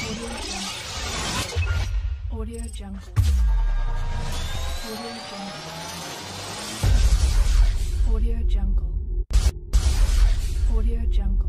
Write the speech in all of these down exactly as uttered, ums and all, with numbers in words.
Audio Jungle. Audio Jungle. Audio Jungle. Audio Jungle.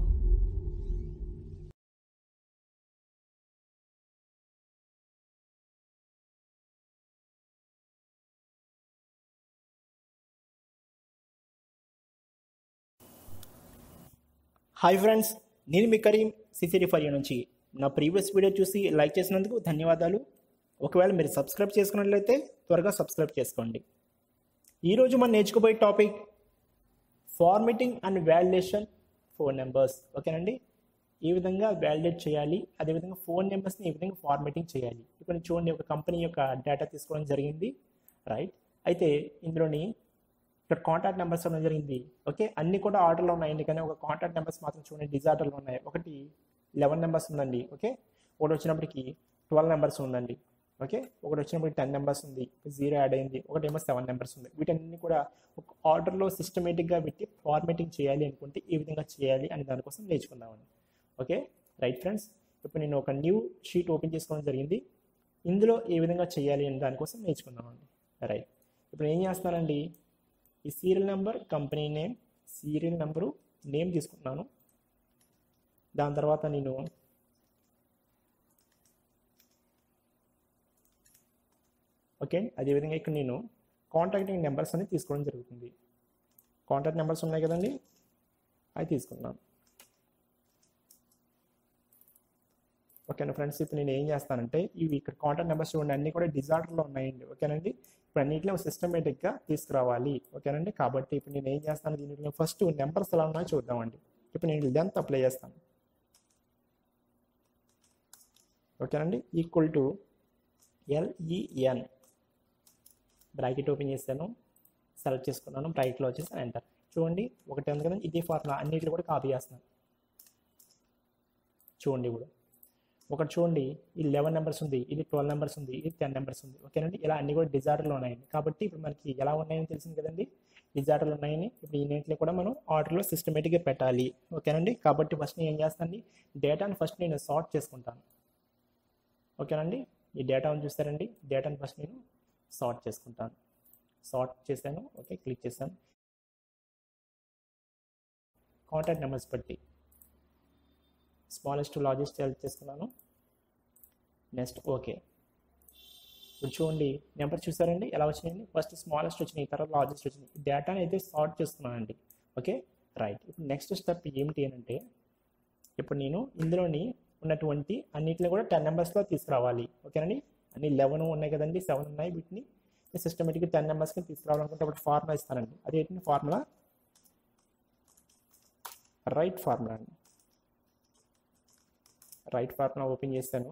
Hi friends, నేను మీ Karim CCD for you నుంచి. నా previous video చూసి లైక్ చేసినందుకు ధన్యవాదాలు. ఒకవేళ మీరు సబ్స్క్రైబ్ చేసుకున్నట్లయితే త్వరగా సబ్స్క్రైబ్ చేసుకోండి. ఈరోజు మనం నేర్చుకోబోయే topic formatting and validation phone numbers. ఓకేనండి, ఏ విధంగా వ్యాలిడేట్ చేయాలి, అదేవిధంగా ఫోన్ నెంబర్స్ని ఏ విధంగా ఫార్మేటింగ్ చేయాలి. ఇప్పుడు చూడండి, ఒక కంపెనీ యొక్క డేటా తీసుకోవడం జరిగింది, రైట్. అయితే ఇందులోని ఇక్కడ కాంటాక్ట్ నెంబర్స్ ఉండడం జరిగింది. ఓకే, అన్ని కూడా ఆర్డర్లో ఉన్నాయండి, కానీ ఒక కాంటాక్ట్ నెంబర్స్ మాత్రం చూడండి డిజార్డర్లో ఉన్నాయి. ఒకటి లెవెన్ నెంబర్స్ ఉందండి, ఓకే. ఒకటి వచ్చినప్పటికి ట్వెల్వ్ నెంబర్స్ ఉందండి, ఓకే. ఒకటి వచ్చినప్పటికి టెన్ నెంబర్స్ ఉంది, జీరో యాడ్ అయింది. ఒకటేమో సెవెన్ నెంబర్స్ ఉంది. వీటన్ని కూడా ఒక ఆర్డర్లో సిస్టమేటిక్గా పెట్టి ఫార్మేటింగ్ చేయాలి అనుకుంటే ఏ విధంగా చేయాలి అని దానికోసం నేర్చుకుందామండి. Okay, right friends. ఇప్పుడు నేను ఒక న్యూ షీట్ ఓపెన్ చేసుకోవడం జరిగింది. ఇందులో ఏ విధంగా చేయాలి అని దానికోసం నేర్చుకుందామండి, రైట్. ఇప్పుడు ఏం చేస్తానండి, ఈ serial number, company name, serial number, name తీసుకుంటున్నాను. దాని తర్వాత నేను ఓకే అదేవిధంగా ఇక్కడ నేను కాంటాక్టింగ్ నెంబర్స్ అనేది తీసుకోవడం జరుగుతుంది. కాంటాక్ట్ నెంబర్స్ ఉన్నాయి కదండి, అవి తీసుకున్నాను. ఓకేనా ఫ్రెండ్స్, ఇప్పుడు నేను ఏం చేస్తానంటే ఇవి ఇక్కడ కాంటాక్ట్ నెంబర్స్ చూడండి, అన్నీ కూడా డిజార్డర్లో ఉన్నాయండి. ఓకేనండి, ఇప్పుడు అన్నింటిలో సిస్టమేటిక్గా తీసుకురావాలి. ఓకేనండి, కాబట్టి ఇప్పుడు నేను ఏం చేస్తాను, దీనిలో ఫస్ట్ నెంబర్స్ ఎలా ఉన్నాయో చూద్దామండి. ఇప్పుడు నేను లెంత్ అప్లై చేస్తాను. ఓకేనండి, equal to LEN, bracket open చేశాను, సెలెక్ట్ చేసుకున్నాను, బ్రాకెట్లో వచ్చేసి ఎంటర్. చూడండి ఒకటి ఉంది కదండి, ఇదే ఫార్ములా అన్నింటిలో కూడా కాపీ చేస్తున్నాను. చూడండి ఇప్పుడు ఒకటి చూడండి, ఈ లెవెన్ నెంబర్స్ ఉంది, ఇది ట్వెల్వ్ నెంబర్స్ ఉంది, ఇది టెన్ నెంబర్స్ ఉంది. ఓకేనండి, ఇలా అన్ని కూడా డిజార్డర్లో ఉన్నాయండి. కాబట్టి ఇప్పుడు మనకి ఎలా ఉన్నాయని తెలిసింది కదండి, డిజార్డర్లు ఉన్నాయని. ఇప్పుడు ఈ నేట్లో కూడా మనం ఆర్డర్లో సిస్టమేటిక్గా పెట్టాలి. ఓకేనండి, కాబట్టి ఫస్ట్ నేను ఏం చేస్తాను, డేటాను ఫస్ట్ నేను సార్ట్ చేసుకుంటాను. ఓకేనండి, ఈ డేటాను చూస్తారండి, డేటాను ఫస్ట్ నేను సార్ట్ చేసుకుంటాను. సార్ట్ చేశాను, ఓకే, క్లిక్ చేశాను. కాంటాక్ట్ నెంబర్స్ బట్టి స్మాలెస్ట్ టు లార్జెస్ట్ సెలెక్ట్ చేసుకున్నాను. Next okay. ఇప్పుడు చూడండి నెంబర్ చూసారండి ఎలా వచ్చినాయండి, ఫస్ట్ స్మాలెస్ట్ వచ్చినాయి, తర్వాత లార్జెస్ట్ వచ్చినాయి. డేటాని అయితే సార్ట్ చేస్తున్నానండి. Okay, right. ఇప్పుడు నెక్స్ట్ స్టెప్ ఏమిటి అని అంటే, ఇప్పుడు నేను ఇందులోని ఉన్నటువంటి అన్నింటిని కూడా టెన్ నెంబర్స్లో తీసుకురావాలి. ఓకేనండి, అన్ని లెవెన్ ఉన్నాయి కదండి, సెవెన్ ఉన్నాయి, వీటిని సిస్టమేటిక్గా టెన్ నెంబర్స్కి తీసుకురావాలనుకుంటే అప్పుడు ఫార్ములా ఇస్తానండి. అదేంటి ఫార్ములా, రైట్ ఫార్ములా అండి. రైట్ ఫార్ములా ఓపెన్ చేస్తాను,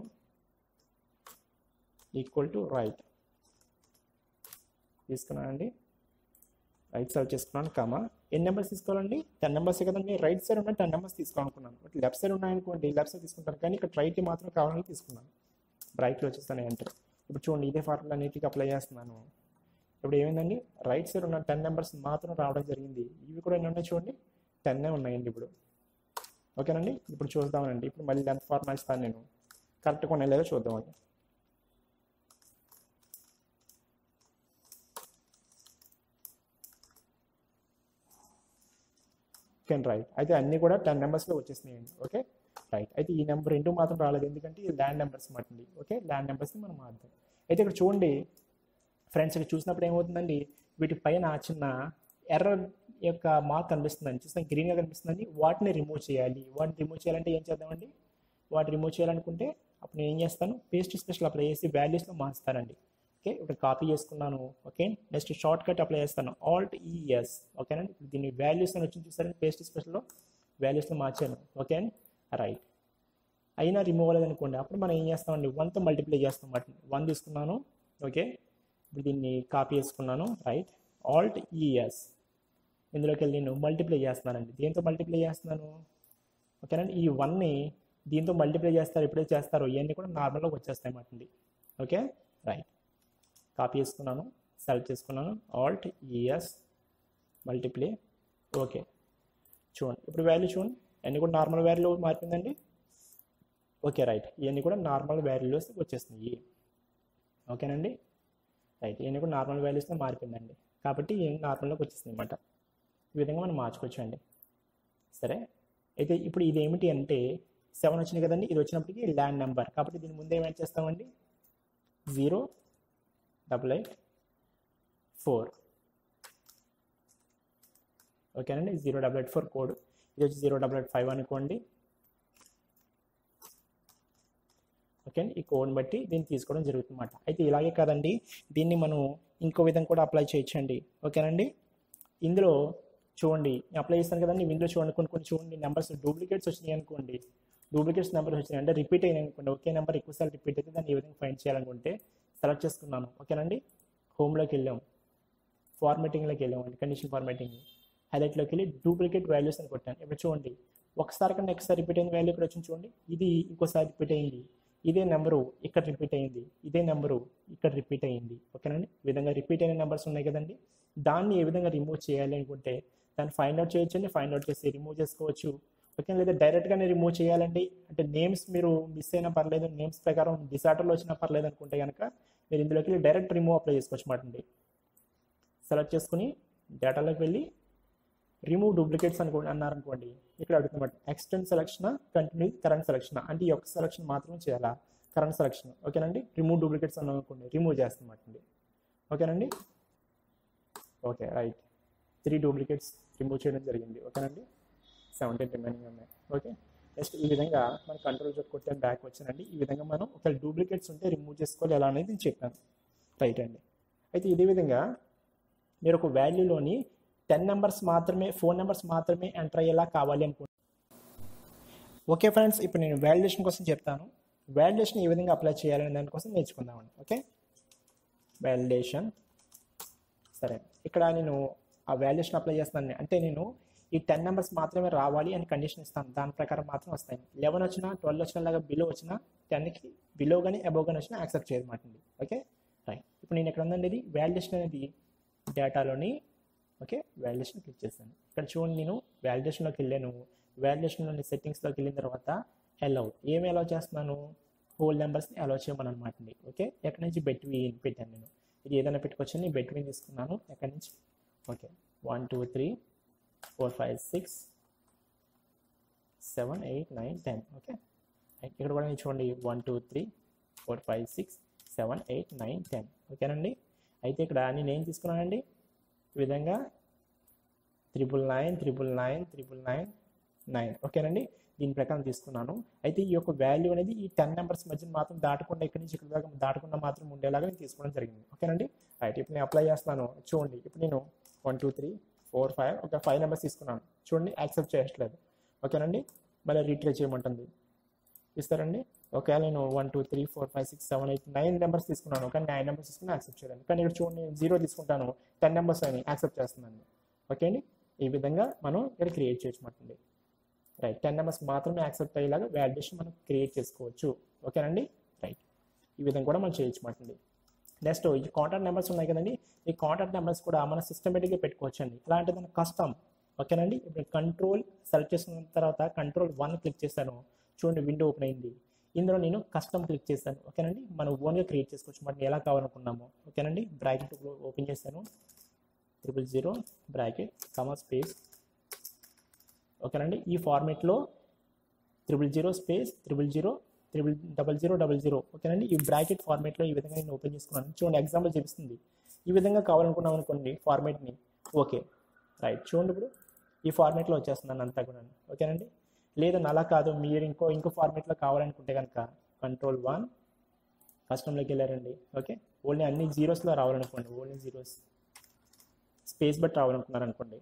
ఈక్వల్ టు రైట్ తీసుకున్నానండి. రైట్ సెలెక్ట్ చేసుకున్నాను, కామా ఎన్ని నెంబర్స్ తీసుకోవాలండి, టెన్ నెంబర్స్ కదండి. రైట్ సైడ్ ఉన్న టెన్ నెంబర్స్ తీసుకోవాలనుకున్నాను. బట్ లెఫ్ట్ సైడ్ ఉన్నాయనుకోండి, లెఫ్ట్ సైడ్ తీసుకుంటాను, కానీ ఇక్కడ రైట్ మాత్రం కావాలని తీసుకున్నాను. రైట్లో వచ్చేస్తాను, ఎంటర్. ఇప్పుడు చూడండి ఇదే ఫార్ములా అన్నిటికీ అప్లై చేస్తున్నాను. ఇప్పుడు ఏమైందండి, రైట్ సైడ్ ఉన్న టెన్ నెంబర్స్ మాత్రం రావడం జరిగింది. ఇవి కూడా ఎన్ని ఉన్నాయి చూడండి, టెన్నే ఉన్నాయండి ఇప్పుడు. ఓకేనండి, ఇప్పుడు చూద్దామండి. ఇప్పుడు మళ్ళీ లెంత్ ఫార్ములా ఇస్తాను నేను, కరెక్ట్గా ఉన్నాయి లేదో చూద్దామండి. ఓకే రైట్, అయితే అన్నీ కూడా టెన్ నెంబర్స్లో వచ్చేసినాయండి. ఓకే రైట్, అయితే ఈ నెంబర్ రెండు మాత్రం రాలేదు, ఎందుకంటే ఇది ల్యాండ్ నెంబర్స్ మాటండి. ఓకే, ల్యాండ్ నెంబర్స్ని మనం మార్దాం. అయితే ఇక్కడ చూడండి ఫ్రెండ్స్, ఇక్కడ చూసినప్పుడు ఏమవుతుందండి, వీటి పైన చిన్న ఎర్రర్ యొక్క మార్క్ కనిపిస్తుందండి, చూస్తాం గ్రీన్గా కనిపిస్తుందండి. వాటిని రిమూవ్ చేయాలి. వాటిని రిమూవ్ చేయాలంటే ఏం చేద్దామండి, వాటిని రిమూవ్ చేయాలనుకుంటే అప్పుడు నేను ఏం చేస్తాను, పేస్ట్ స్పెషల్ అప్లై చేసి వాల్యూస్లో మార్చుతానండి. ఓకే, ఇప్పుడు కాపీ చేసుకున్నాను. Okay, next short cut apply చేస్తాను, ఆల్ట్ ఈఎస్. ఓకేనండి, ఇప్పుడు దీన్ని వాల్యూస్ అని వచ్చి చూస్తారండి, పేస్ట్ స్పెషల్లో వాల్యూస్లో మార్చాను. ఓకే రైట్, అయినా రిమూవ్ అవ్వలేదు అనుకోండి, అప్పుడు మనం ఏం చేస్తామండి, వన్తో మల్టిప్లై చేస్తాం. వాటిని వన్ తీసుకున్నాను. ఓకే, ఇప్పుడు దీన్ని కాపీ చేసుకున్నాను. రైట్, ఆల్ట్ ఈఎస్, ఇందులోకి వెళ్ళి నేను మల్టిప్లై చేస్తున్నానండి. దేంతో మల్టిప్లై చేస్తున్నాను, ఓకేనండి, ఈ వన్ని దీంతో మల్టిప్లై చేస్తారు. ఎప్పుడైతే చేస్తారో ఇవన్నీ కూడా నార్మల్గా వచ్చేస్తాయి అన్నమాట అండి. ఓకే రైట్, కాపీ చేసుకున్నాను, సెలెక్ట్ చేసుకున్నాను, ఆల్ట్ ఈఎస్, మల్టిప్లై. ఓకే, చూడండి ఇప్పుడు వాల్యూ చూడండి, అన్నీ కూడా నార్మల్ వాల్యూ మారిపోయిందండి. ఓకే రైట్, ఇవన్నీ కూడా నార్మల్ వాల్యూస్ వచ్చేస్తున్నాయి. ఓకేనండి రైట్, ఇవన్నీ కూడా నార్మల్ వాల్యూస్తో మారిపోయిందండి, కాబట్టి ఇవన్నీ నార్మల్లోకి వచ్చేస్తుంది అనమాట. ఈ విధంగా మనం మార్చుకోవచ్చు అండి. సరే, అయితే ఇప్పుడు ఇది ఏమిటి అంటే సెవెన్ వచ్చింది కదండి, ఇది వచ్చినప్పటికీ ల్యాండ్ నెంబర్, కాబట్టి దీని ముందు ఏమైనా చేస్తామండి జీరో డబల్ ఎయిట్ ఫోర్. ఓకేనండి, zero double eight four code, ఇది వచ్చి జీరో డబల్ ఎయిట్ ఫైవ్ అనుకోండి. ఓకే అండి, ఈ కోడ్ని బట్టి దీన్ని తీసుకోవడం జరుగుతుందన్నమాట. అయితే ఇలాగే కాదండి, దీన్ని మనం ఇంకో విధంగా కూడా అప్లై చేయొచ్చండి. ఓకేనండి, ఇందులో చూడండి అప్లై చేస్తాను కదండి, ఇందులో చూడండి కొన్ని కొన్ని చూడండి నెంబర్స్ డూప్లికేట్స్ వచ్చినాయి అనుకోండి, డూప్లికేట్స్ నెంబర్స్ వచ్చినాయి అంటే రిపీట్ అయినాయి అనుకోండి, ఒకే నెంబర్ ఎక్కువసార్లు రిపీట్ అయితే దాన్ని ఏ విధంగా ఫైండ్ చేయాలనుకుంటే సెలెక్ట్ చేసుకున్నాను. ఓకేనండి, హోమ్లోకి వెళ్ళాం, ఫార్మేటింగ్లోకి వెళ్ళాం అండి, కండిషన్ ఫార్మేటింగ్, హైలైట్లోకి వెళ్ళి డూప్లికేట్ వాల్యూస్ అని కొట్టాను. ఇప్పుడు చూడండి ఒకసారి కన్నా నెక్స్ట్ రిపీట్ అయిన వాల్యూ ఇక్కడ వచ్చింది చూడండి, ఇది ఇంకోసారి రిపీట్ అయింది, ఇదే నెంబరు ఇక్కడ రిపీట్ అయింది, ఇదే నెంబరు ఇక్కడ రిపీట్ అయింది. ఓకేనండి, ఈ విధంగా రిపీట్ అయిన నెంబర్స్ ఉన్నాయి కదండి, దాన్ని ఏ విధంగా రిమూవ్ చేయాలి అనుకుంటే దాన్ని ఫైండ్ అవుట్ చేయొచ్చండి, ఫైండ్ అవుట్ చేసి రిమూవ్ చేసుకోవచ్చు. ఓకే, లేదా డైరెక్ట్గానే రిమూవ్ చేయాలండి అంటే నేమ్స్ మీరు మిస్ అయినా పర్లేదు, నేమ్స్ ప్రకారం డిసార్డర్లో వచ్చినా పర్లేదు అనుకుంటే కనుక మీరు ఇందులోకి వెళ్ళి డైరెక్ట్ రిమూవ్ అప్లై చేసుకోవచ్చు అన్నమాట అండి. సెలెక్ట్ చేసుకుని డేటాలోకి వెళ్ళి రిమూవ్ డూప్లికేట్స్ అనుకో అన్నారనుకోండి, ఇక్కడ అడుగుతున్నమాట extend selection continue current selection, అంటే ఈ యొక్క సెలక్షన్ మాత్రమే చేయాలా, కరెంట్ సెలక్షన్. ఓకేనండి, రిమూవ్ డూప్లికేట్స్ అన్నాం అనుకోండి, రిమూవ్ చేస్తున్నమాట అండి. ఓకేనండి, okay right, three duplicates remove చేయడం జరిగింది. ఓకేనండి, సెవెంటీన్ రిమైనింగ్ ఉన్నాయి. ఓకే, నెక్స్ట్ ఈ విధంగా మనం కంట్రోల్ జోట్ కొట్టాను, బ్యాక్ వచ్చానండి. ఈ విధంగా మనం ఒకవేళ డూప్లికేట్స్ ఉంటే రిమూవ్ చేసుకోవాలి ఎలా అనేది నేను చెప్పాను. రైట్ అండి, అయితే ఇదే విధంగా మీరు ఒక వాల్యూలోని టెన్ నెంబర్స్ మాత్రమే ఫోన్ నెంబర్స్ మాత్రమే ఎంటర్ అయ్యేలా కావాలి అనుకుంటున్నాను. ఓకే ఫ్రెండ్స్, ఇప్పుడు నేను వాల్యుయేషన్ కోసం చెప్తాను. వాల్యుయేషన్ ఏ విధంగా అప్లై చేయాలనే దానికోసం నేర్చుకుందామండి. Okay, valuation. సరే, ఇక్కడ నేను ఆ వాల్యుయేషన్ అప్లై చేస్తాను అంటే నేను ఈ టెన్ నెంబర్స్ మాత్రమే రావాలి అని కండిషన్ ఇస్తాను, దాని ప్రకారం మాత్రం వస్తాయి. లెవెన్ వచ్చినా ట్వెల్వ్ వచ్చినా లాగా బిలో వచ్చినా టెన్కి బిలో కానీ అబోవ్ కానీ వచ్చినా యాక్సెప్ట్ చేయదన్నమాట అండి. ఓకే రైట్, ఇప్పుడు నేను ఎక్కడ ఉందండి ఇది వాల్యుయేషన్ అనేది డేటాలోని. ఓకే, వాల్యుయేషన్ క్లిక్ చేశాను. ఇక్కడ చూడండి నేను వాల్యుయేషన్లోకి వెళ్ళాను, వాల్యుయేషన్లోని సెట్టింగ్స్లోకి వెళ్ళిన తర్వాత అలౌ ఏమి అలౌ చేస్తున్నాను, హోల్ నెంబర్స్ని అలౌ చేయమని అనమాట అండి. ఓకే, ఎక్కడి నుంచి బెట్వీన్ పెట్టాను నేను, ఇది ఏదైనా పెట్టుకోవచ్చు, నేను బెట్వీన్ తీసుకున్నాను ఎక్కడి నుంచి. Okay, one two three four five six seven eight nine ten. Okay, ఇక్కడ కూడా నేను చూడండి one two three four five six seven eight nine ten. ఓకేనండి, అయితే ఇక్కడ నేను ఏం తీసుకున్నానండి ఈ విధంగా triple nine triple nine triple nine nine. ఓకేనండి, దీని ప్రకారం తీసుకున్నాను. అయితే ఈ యొక్క వాల్యూ అనేది ఈ టెన్ నెంబర్స్ మధ్య మాత్రం దాటకుండా ఇక్కడి నుంచి ఇక్కడ దాకా దాటకుండా మాత్రం ఉండేలాగా నేను తీసుకోవడం జరిగింది. ఓకేనండి రైట్, ఇప్పుడు నేను అప్లై చేస్తున్నాను చూడండి. ఇప్పుడు నేను one two three four five ఒక ఫైవ్ నెంబర్స్ తీసుకున్నాను చూడండి, యాక్సెప్ట్ చేయట్లేదు. ఓకేనండి, మళ్ళీ రీట్రేస్ చేయమంటుంది, ఇస్తారండి. ఒకవేళ నేను one two three four five six seven eight nine numbers తీసుకున్నాను, కానీ నైన్ నెంబర్స్ తీసుకుని యాక్సెప్ట్ చేయలేదు. కానీ ఇక్కడ చూడండి నేను జీరో తీసుకుంటాను, టెన్ నెంబర్స్ అని యాక్సెప్ట్ చేస్తున్నాను. ఓకే అండి, ఈ విధంగా మనం ఇక్కడ క్రియేట్ చేయొచ్చు. రైట్, టెన్ నెంబర్స్ మాత్రమే యాక్సెప్ట్ అయ్యేలాగా వాల్యుయేషన్ మనం క్రియేట్ చేసుకోవచ్చు. ఓకేనండి రైట్, ఈ విధంగా కూడా మనం చేయొచ్చు మాట్లాడి. నెక్స్ట్ ఈ కాంటాక్ట్ నెంబర్స్ ఉన్నాయి కదండి, ఈ కాంటాక్ట్ నెంబర్స్ కూడా మనం సిస్టమేటిక్గా పెట్టుకోవచ్చు అండి. అలాంటిది మన కస్టమ్. ఓకేనండి, ఇప్పుడు కంట్రోల్ సెలెక్ట్ చేసుకున్న తర్వాత కంట్రోల్ వన్ క్లిక్ చేశాను చూడండి, విండో ఓపెన్ అయింది. ఇందులో నేను కస్టమ్ క్లిక్ చేశాను. ఓకేనండి, మనం ఓన్గా క్రియేట్ చేసుకోవచ్చు మనం ఎలా కావాలనుకున్నాము. ఓకేనండి, బ్రాకెట్ ఓపెన్ చేశాను, triple zero bracket comma space. ఓకేనండి, ఈ ఫార్మేట్లో triple zero space triple zero triple double zero double zero. ఓకేనండి, ఈ బ్రాకెట్ ఫార్మేట్లో ఈ విధంగా నేను ఓపెన్ చేసుకున్నాను చూడండి, ఎగ్జాంపుల్ చూపిస్తుంది. ఈ విధంగా కావాలనుకున్నాం అనుకోండి ఫార్మేట్ని. ఓకే రైట్, చూడండి ఇప్పుడు ఈ ఫార్మేట్లో వచ్చేస్తున్నాను అంతా కూడా. ఓకేనండి, లేదని అలా కాదు, మీరు ఇంకో ఇంకో ఫార్మేట్లో కావాలనుకుంటే కనుక కంట్రోల్ వన్ కస్టమ్లోకి వెళ్ళారండి. ఓకే, ఓన్లీ అన్ని జీరోస్లో రావాలనుకోండి, ఓన్లీ జీరోస్ స్పేస్ బట్టి రావాలనుకున్నారు అనుకోండి.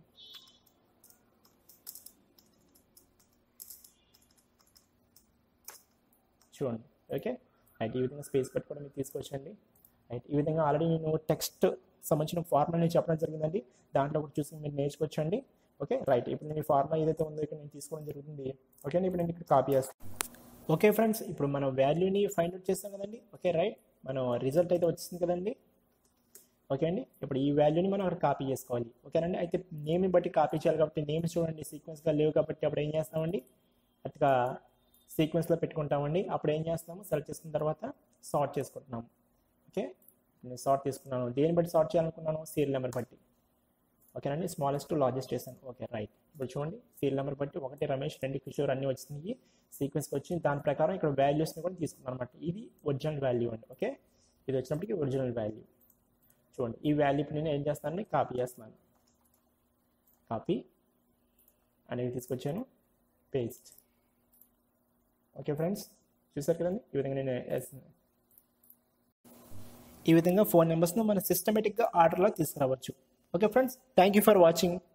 చూడండి ఓకే రైట్, ఈ విధంగా స్పేస్ బట్టి కూడా మీరు తీసుకోవచ్చండి. రైట్, ఈ విధంగా ఆల్రెడీ నేను టెక్స్ట్ సంబంధించిన ఫార్ములా నేను చెప్పడం జరిగిందండి, దాంట్లో కూడా చూసి మీరు నేర్చుకోవచ్చండి. ఓకే రైట్, ఇప్పుడు నేను ఈ ఫార్ములా ఏదైతే ఉందో ఇక్కడ నేను తీసుకోవడం జరుగుతుంది. ఓకే అండి, ఇప్పుడు నేను ఇక్కడ కాపీ చేస్తాను. ఓకే ఫ్రెండ్స్, ఇప్పుడు మనం వాల్యూని ఫైండ్ అవుట్ చేస్తాం కదండి. ఓకే రైట్, మనం రిజల్ట్ అయితే వచ్చింది కదండి. ఓకే అండి, ఇప్పుడు ఈ వాల్యూని మనం అక్కడ కాపీ చేసుకోవాలి. ఓకేనండి, అయితే నేమ్ని బట్టి కాపీ చేయాలి కాబట్టి నేమ్స్ చూడండి సీక్వెన్స్గా లేవు కాబట్టి అప్పుడు ఏం చేస్తామండి, అట్లా సీక్వెన్స్లో పెట్టుకుంటామండి. అప్పుడు ఏం చేస్తాము, సెలెక్ట్ చేసుకున్న తర్వాత సార్ట్ చేసుకుంటున్నాము. ఓకే, నేను సార్ట్ తీసుకున్నాను. దేని బట్టి సార్ట్ చేయాలనుకున్నాను, సీరియల్ నెంబర్ బట్టి. ఓకేనండి, స్మాలెస్ట్ టు లార్జెస్ట్ చేశాను. Okay right. ఇప్పుడు చూడండి, సీరియల్ నెంబర్ బట్టి ఒకటి రమేష్, రెండు కిషోర్ అన్నీ వచ్చినాయి, సీక్వెన్స్కి వచ్చింది. దాని ప్రకారం ఇక్కడ వాల్యూస్ని కూడా తీసుకున్నాను అనమాట. ఇది ఒరిజినల్ వాల్యూ అండి. ఓకే, ఇది వచ్చినప్పటికీ ఒరిజినల్ వాల్యూ. చూడండి, ఈ వాల్యూ నేను ఏం చేస్తానండి, కాపీ చేస్తున్నాను. కాపీ అనేది తీసుకొచ్చాను, పేస్ట్. ఓకే ఫ్రెండ్స్, చూసారు కదండి, ఈ విధంగా నేను ఈ విధంగా ఫోన్ నెంబర్స్ను మన సిస్టమేటిక్గా ఆర్డర్లో తీసుకురావచ్చు. Okay friends, thank you for watching.